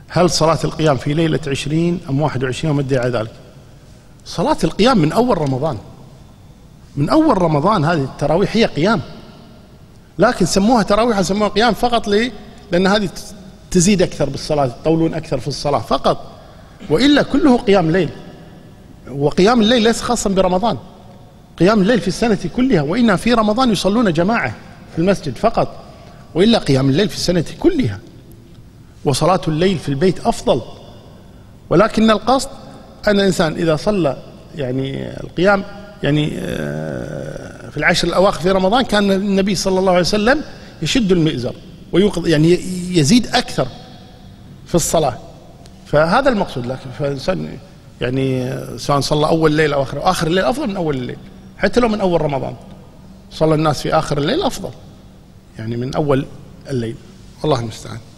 هل صلاة القيام في ليلة 20 أم 21 وما ادعى ذلك؟ صلاة القيام من أول رمضان، من أول رمضان هذه التراويح هي قيام، لكن سموها تراويح سموها قيام فقط ليه؟ لأن هذه تزيد أكثر بالصلاة، يطولون أكثر في الصلاة فقط، وإلا كله قيام ليل. وقيام الليل ليس خاصا برمضان، قيام الليل في السنة كلها، وإنما في رمضان يصلون جماعة في المسجد فقط، وإلا قيام الليل في السنة كلها. وصلاة الليل في البيت أفضل، ولكن القصد أن الإنسان إذا صلى يعني القيام يعني في العشر الأواخر في رمضان كان النبي صلى الله عليه وسلم يشد المئزر ويوقظ، يعني يزيد أكثر في الصلاة، فهذا المقصود. لكن فالإنسان يعني سواء صلى أول الليل أو آخر الليل أفضل من أول الليل، حتى لو من أول رمضان صلى الناس في آخر الليل أفضل يعني من أول الليل، والله المستعان.